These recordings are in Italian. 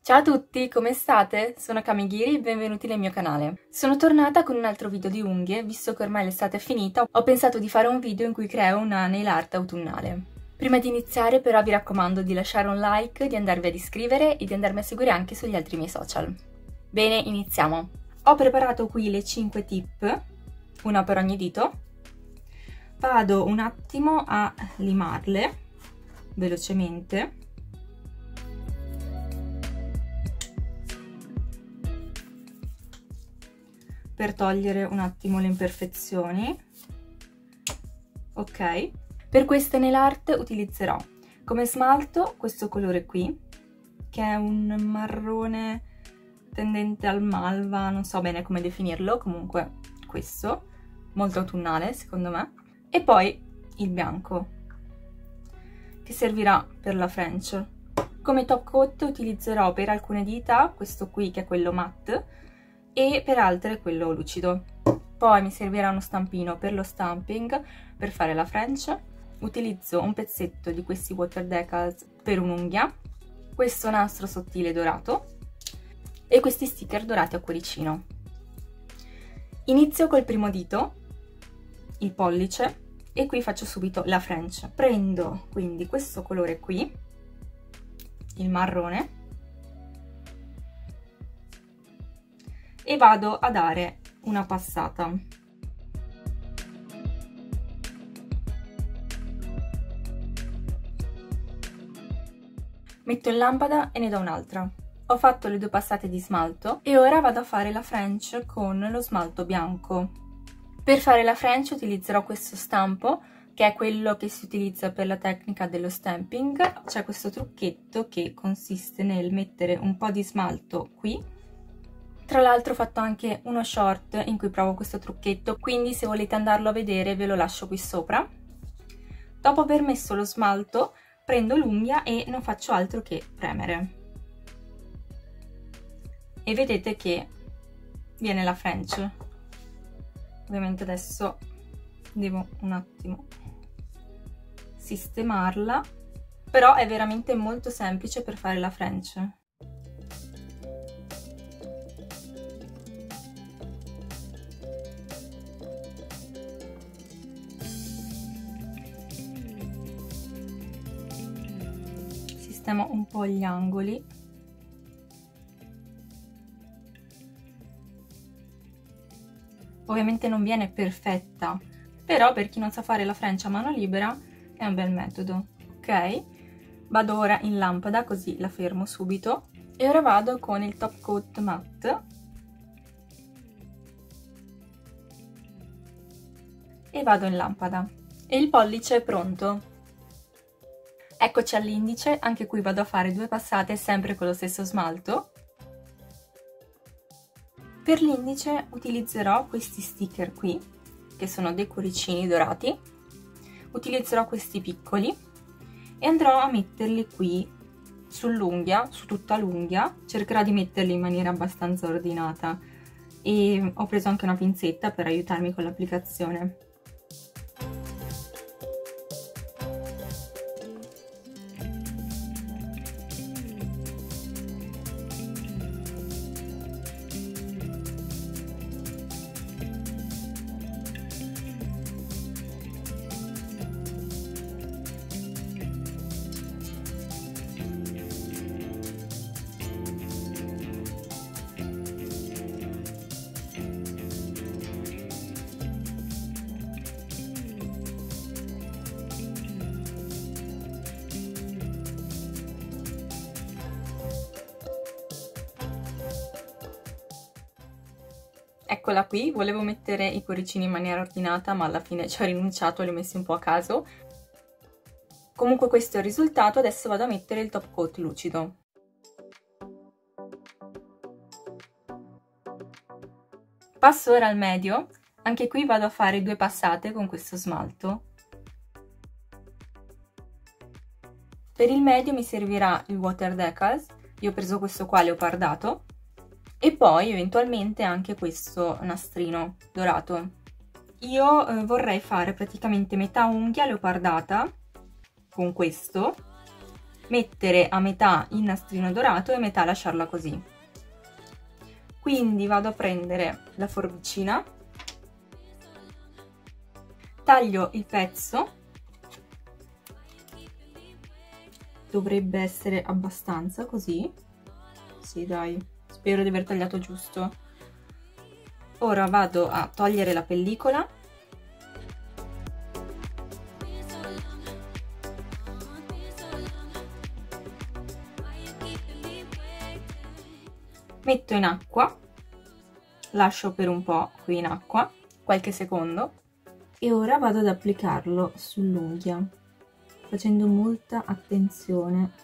Ciao a tutti, come state? Sono Kamigiri e benvenuti nel mio canale. Sono tornata con un altro video di unghie, visto che ormai l'estate è finita, ho pensato di fare un video in cui creo una nail art autunnale. Prima di iniziare però vi raccomando di lasciare un like, di andarvi ad iscrivere e di andarmi a seguire anche sugli altri miei social. Bene, iniziamo! Ho preparato qui le 5 tip, una per ogni dito. Vado un attimo a limarle velocemente. Per togliere un attimo le imperfezioni. Ok, per queste nail art utilizzerò come smalto questo colore qui, che è un marrone tendente al malva, non so bene come definirlo, comunque questo, molto autunnale secondo me, e poi il bianco, che servirà per la French. Come top coat utilizzerò per alcune dita questo qui, che è quello matte, e per altre quello lucido. Poi mi servirà uno stampino per lo stamping, per fare la French. Utilizzo un pezzetto di questi water decals per un'unghia, questo nastro sottile dorato e questi sticker dorati a cuoricino. Inizio col primo dito, il pollice, e qui faccio subito la French. Prendo quindi questo colore qui, il marrone, e vado a dare una passata. Metto in lampada e ne do un'altra. Ho fatto le 2 passate di smalto e ora vado a fare la French con lo smalto bianco. Per fare la French utilizzerò questo stampo, che è quello che si utilizza per la tecnica dello stamping. C'è questo trucchetto che consiste nel mettere un po' di smalto qui. Tra l'altro ho fatto anche uno short in cui provo questo trucchetto, quindi se volete andarlo a vedere ve lo lascio qui sopra. Dopo aver messo lo smalto prendo l'unghia e non faccio altro che premere. E vedete che viene la French. Ovviamente adesso devo un attimo sistemarla, però è veramente molto semplice per fare la French. Sistemo un po' gli angoli. Ovviamente non viene perfetta, però per chi non sa fare la French a mano libera è un bel metodo. Ok, vado ora in lampada così la fermo subito e ora vado con il top coat matte e vado in lampada e il pollice è pronto. Eccoci all'indice, anche qui vado a fare 2 passate sempre con lo stesso smalto. Per l'indice utilizzerò questi sticker qui, che sono dei cuoricini dorati. Utilizzerò questi piccoli e andrò a metterli qui sull'unghia, su tutta l'unghia. Cercherò di metterli in maniera abbastanza ordinata e ho preso anche una pinzetta per aiutarmi con l'applicazione. Eccola qui, volevo mettere i cuoricini in maniera ordinata, ma alla fine ci ho rinunciato, li ho messi un po' a caso. Comunque questo è il risultato, adesso vado a mettere il top coat lucido. Passo ora al medio, anche qui vado a fare 2 passate con questo smalto. Per il medio mi servirà il water decals, io ho preso questo qua leopardato, e poi eventualmente anche questo nastrino dorato. Io vorrei fare praticamente metà unghia leopardata con questo mettere a metà il nastrino dorato e metà lasciarla così. Quindi vado a prendere la forbicina, taglio il pezzo, dovrebbe essere abbastanza così, sì dai, spero di aver tagliato giusto. Ora vado a togliere la pellicola, metto in acqua, lascio per un po' qui in acqua, qualche secondo, e ora vado ad applicarlo sull'unghia, facendo molta attenzione.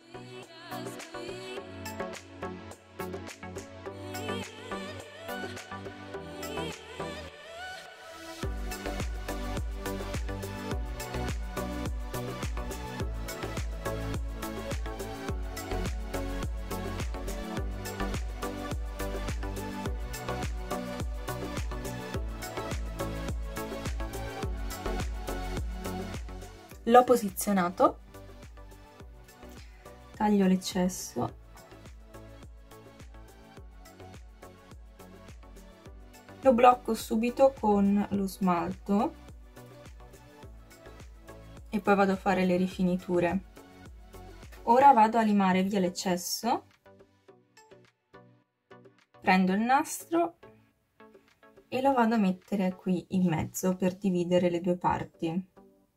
L'ho posizionato, taglio l'eccesso, lo blocco subito con lo smalto e poi vado a fare le rifiniture. Ora vado a limare via l'eccesso, prendo il nastro e lo vado a mettere qui in mezzo per dividere le due parti.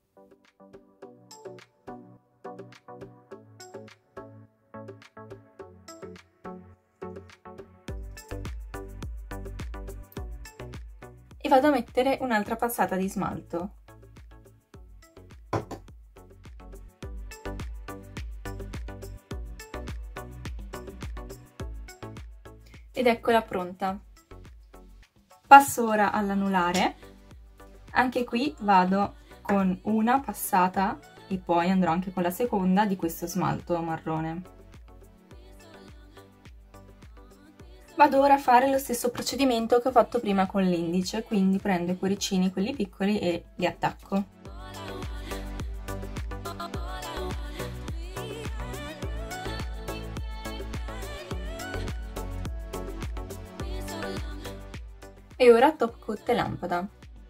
E vado a mettere un'altra passata di smalto. Ed eccola pronta. Passo ora all'anulare. Anche qui vado con una passata e poi andrò anche con la seconda di questo smalto marrone. Vado ora a fare lo stesso procedimento che ho fatto prima con l'indice, quindi prendo i cuoricini, quelli piccoli, e li attacco. E ora top coat e lampada.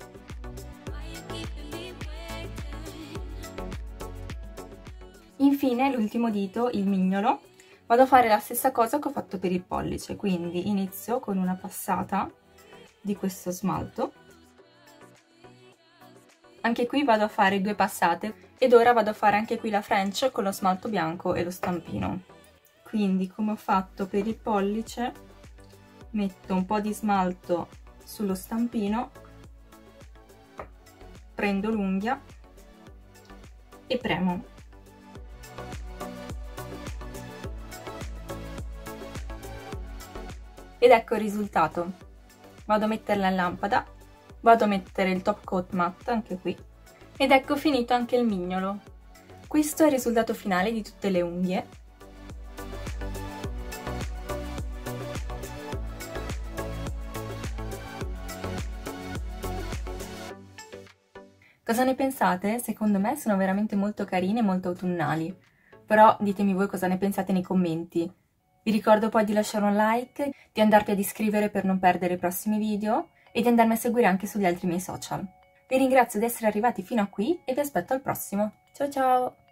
Infine l'ultimo dito, il mignolo. Vado a fare la stessa cosa che ho fatto per il pollice, quindi inizio con una passata di questo smalto. Anche qui vado a fare 2 passate ed ora vado a fare anche qui la French con lo smalto bianco e lo stampino. Quindi, come ho fatto per il pollice, metto un po' di smalto sullo stampino, prendo l'unghia e premo. Ed ecco il risultato. Vado a metterla in lampada, vado a mettere il top coat matte anche qui, ed ecco finito anche il mignolo. Questo è il risultato finale di tutte le unghie. Cosa ne pensate? Secondo me sono veramente molto carine e molto autunnali, però ditemi voi cosa ne pensate nei commenti. Vi ricordo poi di lasciare un like, di andarvi ad iscrivere per non perdere i prossimi video e di andarmi a seguire anche sugli altri miei social. Vi ringrazio di essere arrivati fino a qui e vi aspetto al prossimo. Ciao ciao!